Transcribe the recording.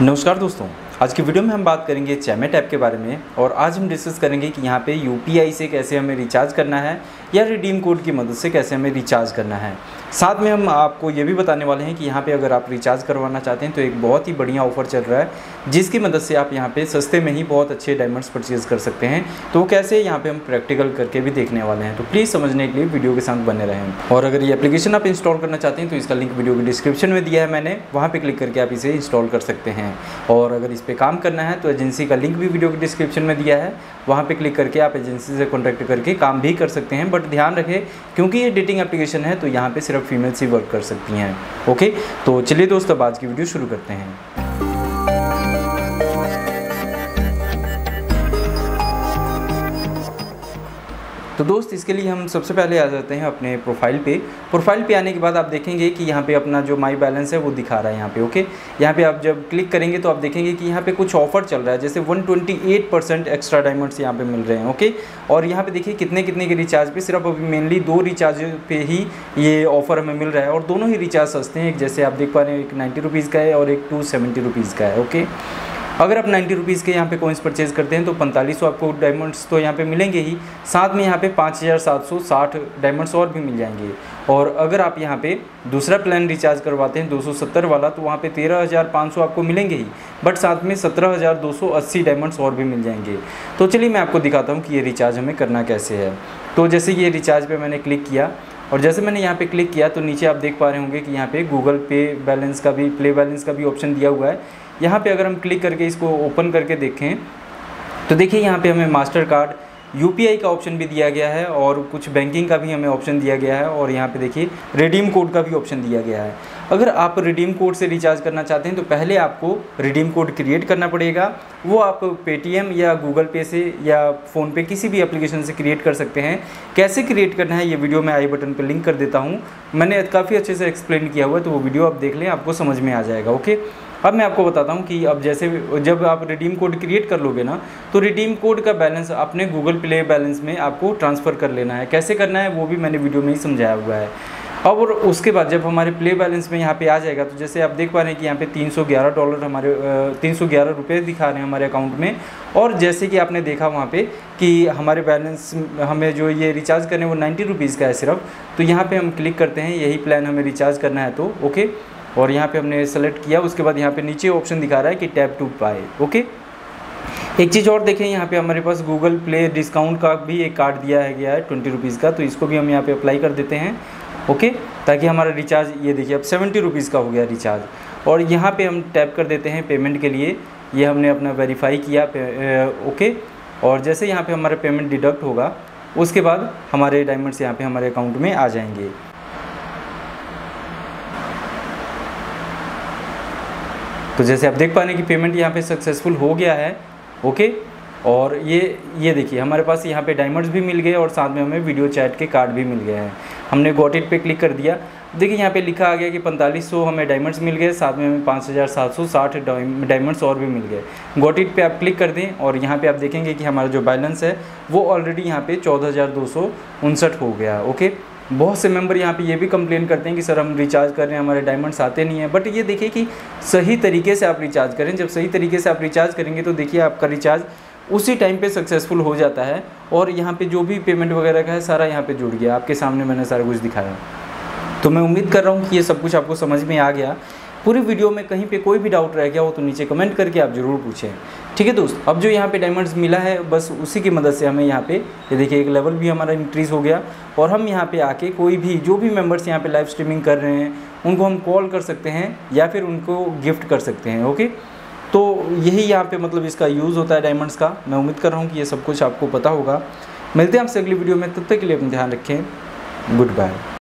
नमस्कार दोस्तों, आज की वीडियो में हम बात करेंगे चैमेट ऐप के बारे में। और आज हम डिस्कस करेंगे कि यहाँ पे यूपीआई से कैसे हमें रिचार्ज करना है या रिडीम कोड की मदद से कैसे हमें रिचार्ज करना है। साथ में हम आपको ये भी बताने वाले हैं कि यहाँ पे अगर आप रिचार्ज करवाना चाहते हैं तो एक बहुत ही बढ़िया ऑफर चल रहा है, जिसकी मदद से आप यहाँ पे सस्ते में ही बहुत अच्छे डायमंड्स परचेज़ कर सकते हैं। तो वो कैसे, यहाँ पे हम प्रैक्टिकल करके भी देखने वाले हैं। तो प्लीज़ समझने के लिए वीडियो के साथ बने रहें। और अगर ये एप्लीकेशन आप इंस्टॉल करना चाहते हैं तो इसका लिंक वीडियो के डिस्क्रिप्शन में दिया है मैंने, वहाँ पर क्लिक करके आप इसे इंस्टॉल कर सकते हैं। और अगर इस पर काम करना है तो एजेंसी का लिंक भी वीडियो के डिस्क्रिप्शन में दिया है, वहाँ पे क्लिक करके आप एजेंसी से कॉन्टैक्ट करके काम भी कर सकते हैं। बट ध्यान रखें, क्योंकि ये डेटिंग एप्लीकेशन है तो यहाँ पे सिर्फ फीमेल्स ही वर्क कर सकती हैं। ओके, तो चलिए दोस्तों, अब आज की वीडियो शुरू करते हैं। तो दोस्त, इसके लिए हम सबसे पहले आ जाते हैं अपने प्रोफाइल पे आने के बाद आप देखेंगे कि यहाँ पे अपना जो माई बैलेंस है वो दिखा रहा है यहाँ पे। ओके, यहाँ पे आप जब क्लिक करेंगे तो आप देखेंगे कि यहाँ पे कुछ ऑफर चल रहा है, जैसे 128% एक्स्ट्रा डायमंड्स यहाँ पे मिल रहे हैं। ओके, और यहाँ पे देखिए कितने के रिचार्ज पे, सिर्फ अभी मेनली 2 रिचार्ज पे ही ये ऑफर हमें मिल रहा है। और दोनों ही रिचार्ज सस्ते हैं, एक जैसे आप देख पा रहे हैं, एक 90 रुपीज़ का है और एक 270 रुपीज़ का है। ओके, अगर आप 90 रुपीज़ के यहाँ पे कॉइन्स परचेज़ करते हैं तो 4500 आपको डायमंड्स तो यहाँ पे मिलेंगे ही, साथ में यहाँ पे 5760 डायमंड्स और भी मिल जाएंगे। और अगर आप यहाँ पे दूसरा प्लान रिचार्ज करवाते हैं 270 वाला, तो वहाँ पे 13,500 आपको मिलेंगे ही, बट साथ में 17,280 डायमंड्स और भी मिल जाएंगे। तो चलिए मैं आपको दिखाता हूँ कि ये रिचार्ज हमें करना कैसे है। तो जैसे ये रिचार्ज पर मैंने क्लिक किया, और जैसे मैंने यहाँ पे क्लिक किया तो नीचे आप देख पा रहे होंगे कि यहाँ पे गूगल पे बैलेंस का भी, प्ले बैलेंस का भी ऑप्शन दिया हुआ है। यहाँ पे अगर हम क्लिक करके इसको ओपन करके देखें तो देखिए यहाँ पे हमें मास्टर कार्ड, यूपीआई का ऑप्शन भी दिया गया है और कुछ बैंकिंग का भी हमें ऑप्शन दिया गया है। और यहाँ पे देखिए रिडीम कोड का भी ऑप्शन दिया गया है। अगर आप रिडीम कोड से रिचार्ज करना चाहते हैं तो पहले आपको रिडीम कोड क्रिएट करना पड़ेगा। वो आप पेटीएम या गूगल पे से या फ़ोनपे किसी भी एप्लीकेशन से क्रिएट कर सकते हैं। कैसे क्रिएट करना है ये वीडियो मैं आई बटन पर लिंक कर देता हूँ, मैंने काफ़ी अच्छे से एक्सप्लेन किया हुआ है, तो वो वीडियो आप देख लें, आपको समझ में आ जाएगा। ओके, अब मैं आपको बताता हूँ कि अब जैसे जब आप रिडीम कोड क्रिएट कर लोगे ना, तो रिडीम कोड का बैलेंस अपने गूगल प्ले बैलेंस में आपको ट्रांसफ़र कर लेना है। कैसे करना है वो भी मैंने वीडियो में ही समझाया हुआ है। अब और उसके बाद जब हमारे प्ले बैलेंस में यहाँ पे आ जाएगा तो जैसे आप देख पा रहे हैं कि यहाँ पे $311 हमारे 311 रुपये दिखा रहे हैं हमारे अकाउंट में। और जैसे कि आपने देखा वहाँ पे कि हमारे बैलेंस, हमें जो ये रिचार्ज करने वो 90 रुपीज़ का है सिर्फ। तो यहाँ पे हम क्लिक करते हैं, यही प्लान हमें रिचार्ज करना है तो ओके। और यहाँ पे हमने सेलेक्ट किया, उसके बाद यहाँ पे नीचे ऑप्शन दिखा रहा है कि टैप टू बाय। ओके, एक चीज़ और देखें, यहाँ पे हमारे पास गूगल प्ले डिस्काउंट का भी एक कार्ड दिया है गया है 20 रुपीज़ का, तो इसको भी हम यहाँ पे अप्लाई कर देते हैं। ओके, ताकि हमारा रिचार्ज, ये देखिए अब 70 रुपीज़ का हो गया रिचार्ज। और यहाँ पे हम टैप कर देते हैं पेमेंट के लिए, ये हमने अपना वेरीफाई किया। ओके, और जैसे यहाँ पे हमारा पेमेंट डिडक्ट होगा उसके बाद हमारे डायमंड्स यहाँ पे हमारे अकाउंट में आ जाएंगे। तो जैसे आप देख पा रहे हैं कि पेमेंट यहाँ पे सक्सेसफुल हो गया है। ओके, और ये देखिए हमारे पास यहाँ पे डायमंड्स भी मिल गए और साथ में हमें वीडियो चैट के कार्ड भी मिल गए हैं। हमने गॉट इट पे क्लिक कर दिया, देखिए यहाँ पे लिखा आ गया कि 4500 हमें डायमंड्स मिल गए, साथ में हमें 5760 डायमंड्स और भी मिल गए। गॉट इट पे आप क्लिक कर दें और यहाँ पे आप देखेंगे कि हमारा जो बैलेंस है वो ऑलरेडी यहाँ पे 14,259 हो गया। ओके, बहुत से मेंबर यहाँ पे ये भी कंप्लेन करते हैं कि सर हम रिचार्ज कर रहे हैं, हमारे डायमंड्स आते नहीं हैं। बट ये देखिए कि सही तरीके से आप रिचार्ज करें। जब सही तरीके से आप रिचार्ज करेंगे तो देखिए आपका रिचार्ज उसी टाइम पे सक्सेसफुल हो जाता है। और यहाँ पे जो भी पेमेंट वगैरह का है सारा यहाँ पे जुड़ गया, आपके सामने मैंने सारा कुछ दिखाया। तो मैं उम्मीद कर रहा हूँ कि ये सब कुछ आपको समझ में आ गया। पूरी वीडियो में कहीं पे कोई भी डाउट रह गया हो तो नीचे कमेंट करके आप ज़रूर पूछें। ठीक है दोस्त, अब जो यहाँ पे डायमंड्स मिला है बस उसी की मदद से हमें यहाँ पे, ये देखिए एक लेवल भी हमारा इंक्रीज़ हो गया। और हम यहाँ पे आके कोई भी, जो भी मेंबर्स यहाँ पे लाइव स्ट्रीमिंग कर रहे हैं उनको हम कॉल कर सकते हैं या फिर उनको गिफ्ट कर सकते हैं। ओके, तो यही यहाँ पे मतलब इसका यूज़ होता है डायमंड्स का। मैं उम्मीद कर रहा हूँ कि ये सब कुछ आपको पता होगा। मिलते हैं आपसे अगली वीडियो में, तब तक के लिए अपना ध्यान रखें। Good bye.